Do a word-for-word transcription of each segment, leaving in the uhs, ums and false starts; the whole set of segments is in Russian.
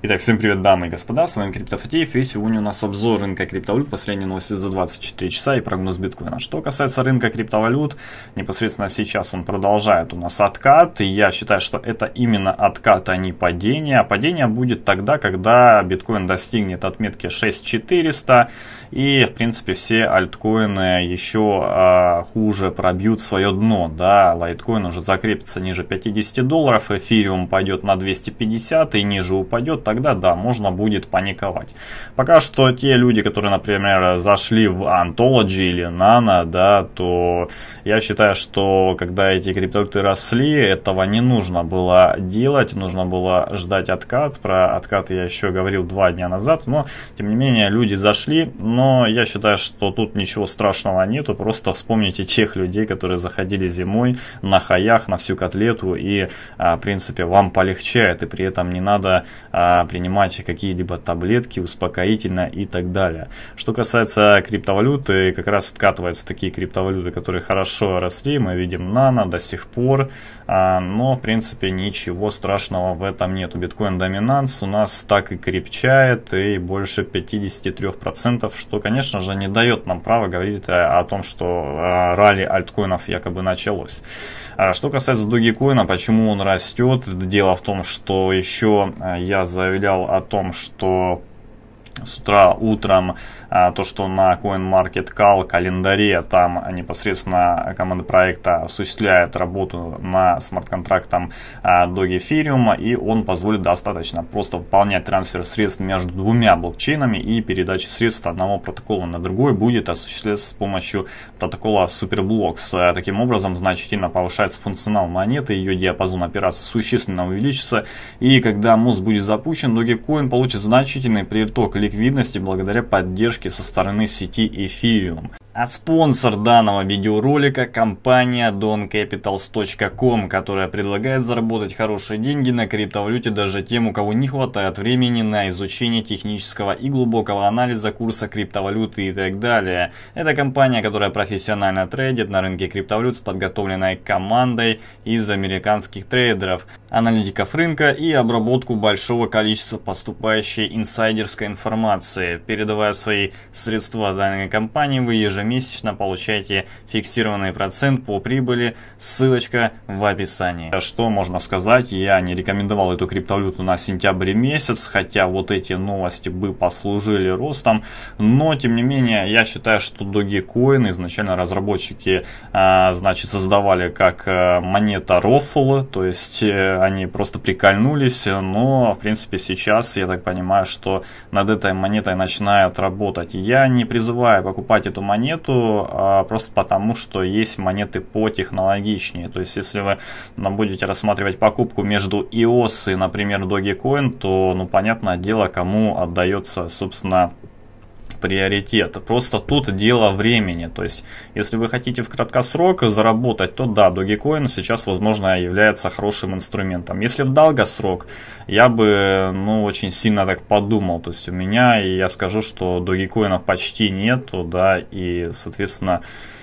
Итак, всем привет, дамы и господа, с вами Криптофатеев, и сегодня у нас обзор рынка криптовалют, последние новости за двадцать четыре часа и прогноз биткоина. Что касается рынка криптовалют, непосредственно сейчас он продолжает у нас откат, и я считаю, что это именно откат, а не падение. А падение будет тогда, когда биткоин достигнет отметки шесть тысяч четыреста, и в принципе все альткоины еще а, хуже пробьют свое дно, да, лайткоин уже закрепится ниже пятидесяти долларов, эфириум пойдет на двести пятьдесят и ниже упадет, тогда да, можно будет паниковать. Пока что те люди, которые, например, зашли в Anthology или Nano, да, то я считаю, что когда эти криптовалюты росли, этого не нужно было делать, нужно было ждать откат. Про откат я еще говорил два дня назад, но тем не менее люди зашли, но я считаю, что тут ничего страшного нету, просто вспомните тех людей, которые заходили зимой на хаях, на всю котлету, и в принципе вам полегчает, и при этом не надо принимать какие-либо таблетки, успокоительно и так далее. Что касается криптовалюты, как раз откатываются такие криптовалюты, которые хорошо росли, мы видим Nano до сих пор, но в принципе ничего страшного в этом нету. Биткоин доминанс у нас так и крепчает, и больше пятидесяти трёх процентов, что, конечно же, не дает нам права говорить о том, что ралли альткоинов якобы началось. Что касается Dogecoin, почему он растет? Дело в том, что еще я заявлял о том, что с утра утром то, что на CoinMarketCal календаре там непосредственно команда проекта осуществляет работу на смарт-контрактом Doge Ethereum, и он позволит достаточно просто выполнять трансфер средств между двумя блокчейнами, и передача средств одного протокола на другой будет осуществляться с помощью протокола Superblocks. Таким образом, значительно повышается функционал монеты, ее диапазон операций существенно увеличится, и когда мост будет запущен, Dogecoin получит значительный приток ликвидности благодаря поддержке со стороны сети Ethereum. А спонсор данного видеоролика — компания дон капиталс точка ком, которая предлагает заработать хорошие деньги на криптовалюте даже тем, у кого не хватает времени на изучение технического и глубокого анализа курса криптовалюты и так далее. Это компания, которая профессионально трейдит на рынке криптовалют с подготовленной командой из американских трейдеров, аналитиков рынка и обработку большого количества поступающей инсайдерской информации. Передавая свои средства данной компании, вы ежемесячно Месячно получаете фиксированный процент по прибыли, ссылочка в описании. Что можно сказать, я не рекомендовал эту криптовалюту на сентябрь месяц, хотя вот эти новости бы послужили ростом, но тем не менее я считаю, что Dogecoin изначально разработчики значит создавали как монета рофл, то есть они просто прикольнулись, но в принципе сейчас я так понимаю, что над этой монетой начинают работать. Я не призываю покупать эту монету, просто потому, что есть монеты потехнологичнее. То есть, если вы будете рассматривать покупку между и о эс и, например, Dogecoin, то, ну, понятное дело, кому отдается, собственно, приоритет. Просто тут дело времени. То есть, если вы хотите в краткосрок заработать, то да, Dogecoin сейчас, возможно, является хорошим инструментом. Если в долгосрок, я бы, ну, очень сильно так подумал. То есть, у меня, и я скажу, что Dogecoin почти нету, да, и, соответственно,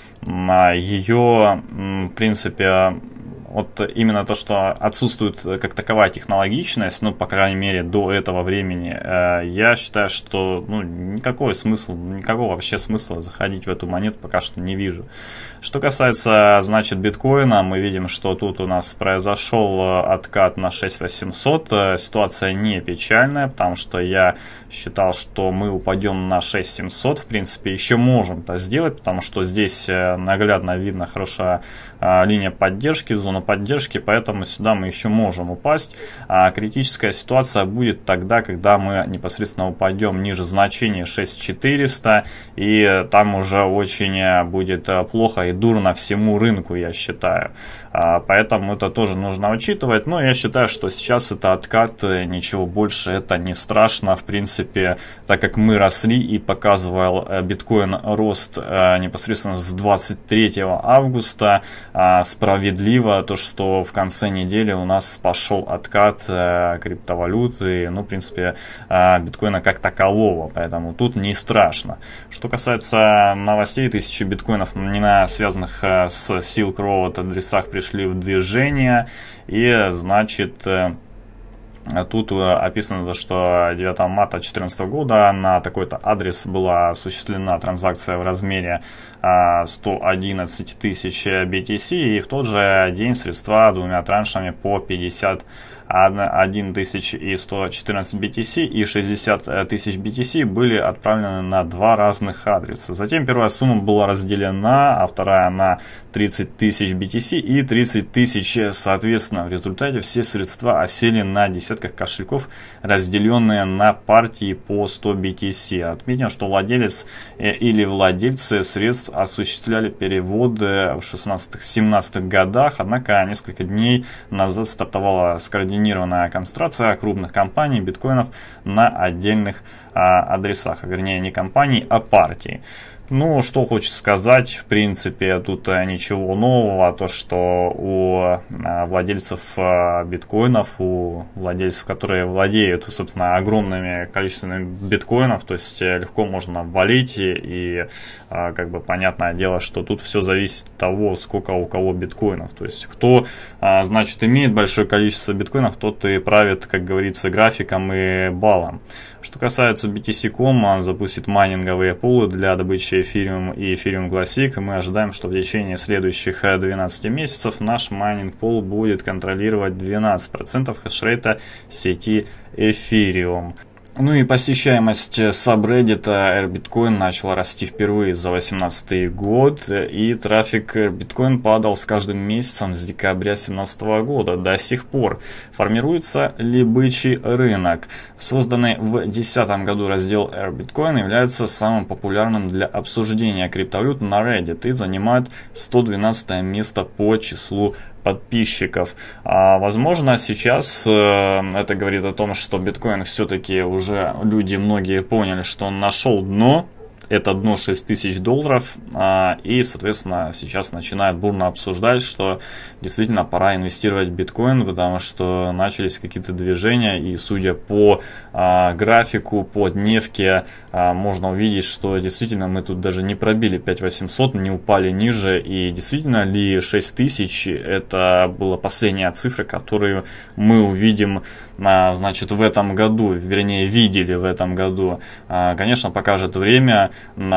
на ее, в принципе, вот именно то, что отсутствует как таковая технологичность, ну, по крайней мере, до этого времени, э, я считаю, что, ну, никакой смысл, никакого вообще смысла заходить в эту монету пока что не вижу. Что касается, значит, биткоина, мы видим, что тут у нас произошел откат на шесть тысяч восемьсот. Ситуация не печальная, потому что я считал, что мы упадем на шесть тысяч семьсот. В принципе, еще можем это сделать, потому что здесь наглядно видно хорошая линия поддержки, зона поддержки, поэтому сюда мы еще можем упасть. А критическая ситуация будет тогда, когда мы непосредственно упадем ниже значения шесть тысяч четыреста, и там уже очень будет плохо и дурно всему рынку, я считаю. А, поэтому это тоже нужно учитывать. Но я считаю, что сейчас это откат, ничего больше это не страшно. В принципе, так как мы росли и показывал биткоин рост непосредственно с двадцать третьего августа, справедливо то, что в конце недели у нас пошел откат криптовалюты, ну, в принципе, биткоина как такового, поэтому тут не страшно. Что касается новостей, тысячи биткоинов, не на связанных с Silk Road адресах пришли в движение, и, значит, Тут описано, что девятого марта две тысячи четырнадцатого года на такой-то адрес была осуществлена транзакция в размере сто одиннадцать тысяч би ти си, и в тот же день средства двумя траншами по пятьдесят один тысяч и сто четырнадцать би ти си и шестьдесят тысяч би ти си были отправлены на два разных адреса. Затем первая сумма была разделена, а вторая на тридцать тысяч би ти си и тридцать тысяч соответственно. В результате все средства осели на десятках кошельков, разделенные на партии по сто би ти си. Отметим, что владелец или владельцы средств осуществляли переводы в шестнадцатых-семнадцатых годах, однако несколько дней назад стартовала скоординированная концентрация крупных компаний биткоинов на отдельных а, адресах, вернее не компаний, а партий. Ну, что хочется сказать, в принципе, тут ничего нового, то, что у владельцев биткоинов, у владельцев, которые владеют, собственно, огромными количествами биткоинов, то есть легко можно валить, и, и как бы понятное дело, что тут все зависит от того, сколько у кого биткоинов, то есть кто, значит, имеет большое количество биткоинов, тот и правит, как говорится, графиком и баллом. Что касается би ти си точка ком, он запустит майнинговые пулы для добычи эфириум и эфириум Classic. Мы ожидаем, что в течение следующих двенадцати месяцев наш майнинг пул будет контролировать двенадцать процентов хешрейта сети эфириум. Ну и посещаемость сабреддита AirBitcoin начала расти впервые за две тысячи восемнадцатый год, и трафик AirBitcoin падал с каждым месяцем с декабря две тысячи семнадцатого года. До сих пор формируется ли бычий рынок? Созданный в две тысячи десятом году раздел AirBitcoin является самым популярным для обсуждения криптовалют на Reddit и занимает сто двенадцатое место по числу подписчиков. А, возможно, сейчас э, это говорит о том, что биткоин все-таки уже люди многие поняли, что он нашел дно. Это дно шесть тысяч долларов, а, и, соответственно, сейчас начинают бурно обсуждать, что действительно пора инвестировать в биткоин, потому что начались какие-то движения, и судя по а, графику, по дневке, а, можно увидеть, что действительно мы тут даже не пробили пять тысяч восемьсот, не упали ниже, и действительно ли шесть тысяч это была последняя цифра, которую мы увидим, а, значит, в этом году, вернее, видели в этом году. А, конечно, покажет время.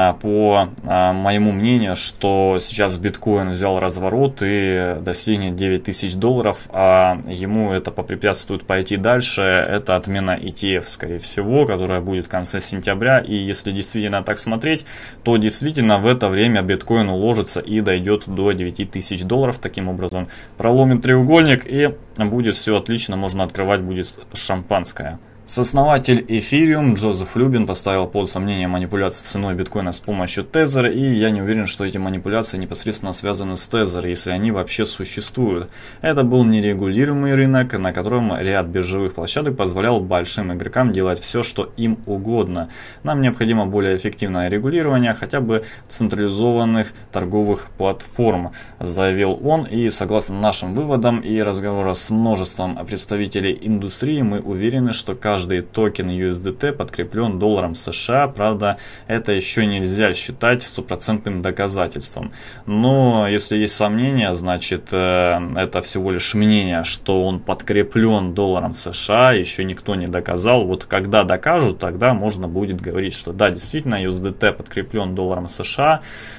По а, моему мнению, что сейчас биткоин взял разворот и достигнет девять тысяч долларов, а ему это попрепятствует пойти дальше. Это отмена и ти эф, скорее всего, которая будет в конце сентября. И если действительно так смотреть, то действительно в это время биткоин уложится и дойдет до девяти тысяч долларов. Таким образом проломит треугольник, и будет все отлично, можно открывать будет шампанское. Сооснователь Ethereum Джозеф Любин поставил под сомнение манипуляции ценой биткоина с помощью Tether, и я не уверен, что эти манипуляции непосредственно связаны с Tether, если они вообще существуют. Это был нерегулируемый рынок, на котором ряд биржевых площадок позволял большим игрокам делать все, что им угодно. Нам необходимо более эффективное регулирование хотя бы централизованных торговых платформ, заявил он, и согласно нашим выводам и разговорам с множеством представителей индустрии, мы уверены, что каждый Каждый токен ю эс ди ти подкреплен долларом США, правда, это еще нельзя считать стопроцентным доказательством. Но если есть сомнения, значит, это всего лишь мнение, что он подкреплен долларом США, еще никто не доказал. Вот когда докажут, тогда можно будет говорить, что да, действительно, ю эс ди ти подкреплен долларом США,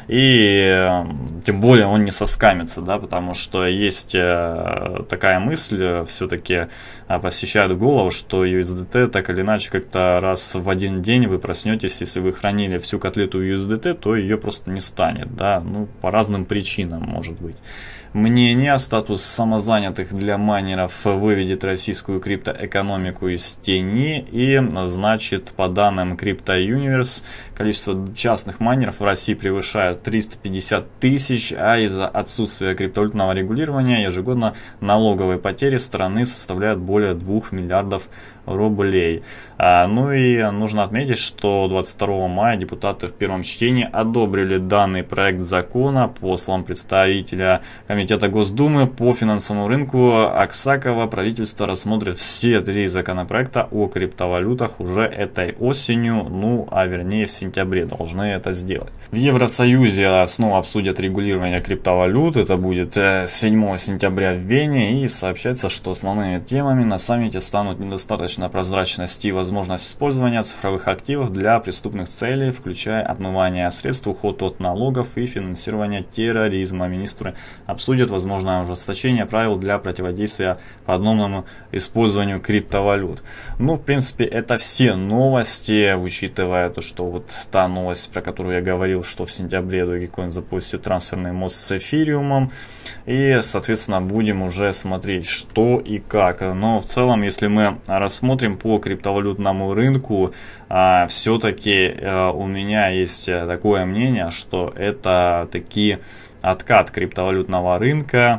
и тем более он не соскамится, да, потому что есть такая мысль, все-таки посещает голову, что ю эс ди ти так или иначе как-то раз в один день вы проснетесь, если вы хранили всю котлету ю эс ди ти, то ее просто не станет, да, ну по разным причинам может быть. Мнение: статус самозанятых для майнеров выведет российскую криптоэкономику из тени, и, значит, по данным Crypto Universe, количество частных майнеров в России превышает триста пятьдесят тысяч, а из-за отсутствия криптовалютного регулирования ежегодно налоговые потери страны составляют более двух миллиардов рублей. А, ну и нужно отметить, что двадцать второго мая депутаты в первом чтении одобрили данный проект закона по словам представителя Комитета Госдумы по финансовому рынку Аксакова. Правительство рассмотрит все три законопроекта о криптовалютах уже этой осенью, ну а вернее в сентябре должны это сделать. В Евросоюзе снова обсудят регулирование криптовалют, это будет седьмого сентября в Вене, и сообщается, что основными темами на саммите станут недостаточно прозрачности и возможность использования цифровых активов для преступных целей, включая отмывание средств, уход от налогов и финансирование терроризма. Министры обсудят возможное ужесточение правил для противодействия подобному использованию криптовалют. Ну, в принципе, это все новости, учитывая то, что вот та новость, про которую я говорил, что в сентябре Dogecoin запустит трансферный мост с эфириумом. И, соответственно, будем уже смотреть, что и как. Но в целом, если мы рассмотрим по криптовалютному рынку, а, все-таки а, у меня есть такое мнение, что это таки откат криптовалютного рынка.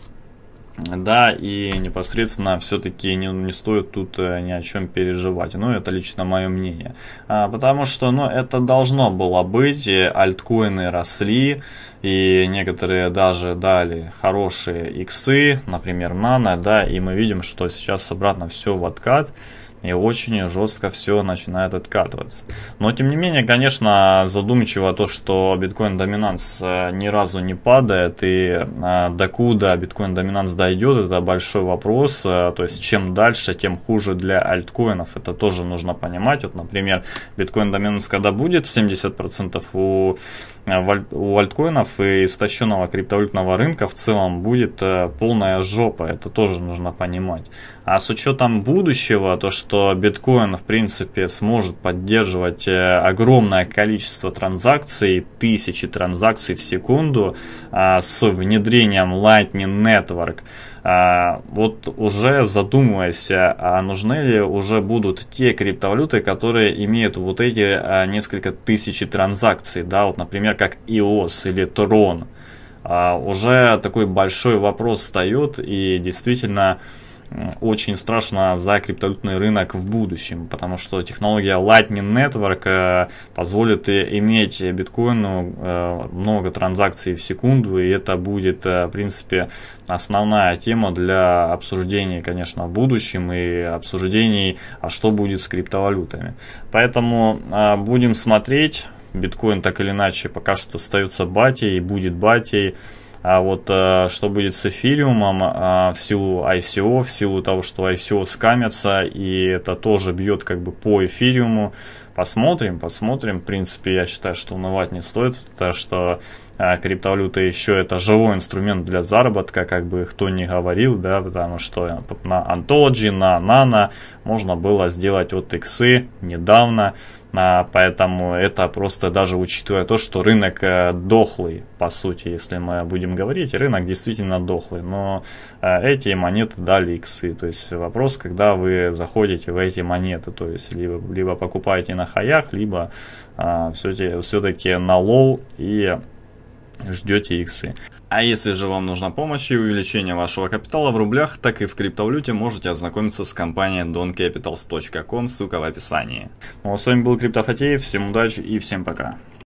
Да, и непосредственно все-таки не, не стоит тут ни о чем переживать. Ну, это лично мое мнение. А, потому что, ну, это должно было быть. Альткоины росли, и некоторые даже дали хорошие иксы, например, Nano, да, и мы видим, что сейчас обратно все в откат. И очень жестко все начинает откатываться. Но тем не менее, конечно, задумчиво то, что биткоин доминанс ни разу не падает. И докуда биткоин доминанс дойдет, это большой вопрос. То есть чем дальше, тем хуже для альткоинов. Это тоже нужно понимать. Вот, например, биткоин доминанс когда будет семьдесят процентов у, у альткоинов и истощенного криптовалютного рынка в целом будет полная жопа. Это тоже нужно понимать. А с учетом будущего, то что биткоин в принципе сможет поддерживать огромное количество транзакций, тысячи транзакций в секунду а, с внедрением Lightning Network, а, вот уже задумываясь, а нужны ли уже будут те криптовалюты, которые имеют вот эти а, несколько тысяч транзакций, да, вот, например, как и о эс или Tron. А, уже такой большой вопрос встает, и действительно очень страшно за криптовалютный рынок в будущем, потому что технология Lightning Network позволит иметь биткоину много транзакций в секунду, и это будет, в принципе, основная тема для обсуждений, конечно, в будущем и обсуждений, а что будет с криптовалютами. Поэтому будем смотреть. Биткоин так или иначе пока что остается батей и будет батей. А вот что будет с эфириумом в силу ай си о, в силу того, что ай си о скамятся, и это тоже бьет как бы по эфириуму. Посмотрим, посмотрим. В принципе, я считаю, что унывать не стоит, потому что криптовалюта еще это живой инструмент для заработка, как бы кто ни говорил, да, потому что на Ontology, на Nano можно было сделать вот иксы недавно, а, поэтому это просто даже учитывая то, что рынок дохлый, по сути, если мы будем говорить, рынок действительно дохлый, но а, эти монеты дали иксы, то есть вопрос, когда вы заходите в эти монеты, то есть либо, либо покупаете на хаях, либо а, все-таки, все-таки на лоу и ждете иксы. А если же вам нужна помощь и увеличение вашего капитала в рублях, так и в криптовалюте, можете ознакомиться с компанией дон капиталс точка ком, ссылка в описании. Ну а с вами был Криптофатеев, всем удачи и всем пока.